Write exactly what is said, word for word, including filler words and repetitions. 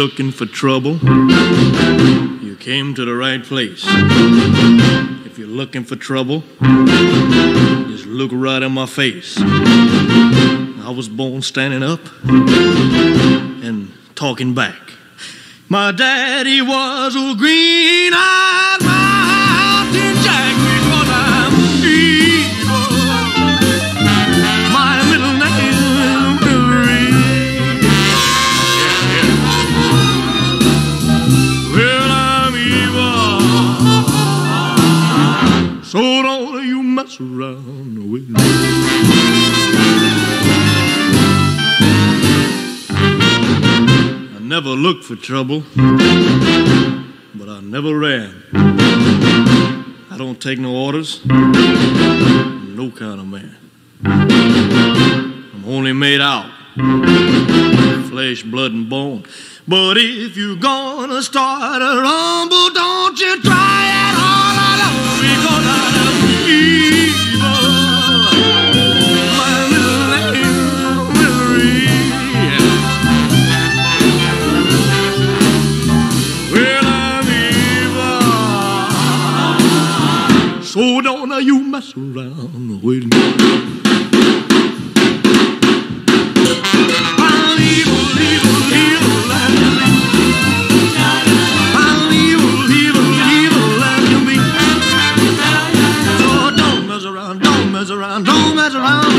looking for trouble, you came to the right place. If you're looking for trouble, just look right in my face. I was born standing up and talking back. My daddy was a green-eyed mountain jack because I'm evil. My middle name is Billy. Yeah, yeah. Well, I'm evil, so don't you mess around with me. I never looked for trouble, but I never ran. I don't take no orders, I'm no kind of man. I'm only made out flesh, blood, and bone. But if you're gonna start a rumble, don't you try it all alone, because I'm evil. My little name is Marie. Well, I'm evil, so don't you mess around with me. Around, don't mess around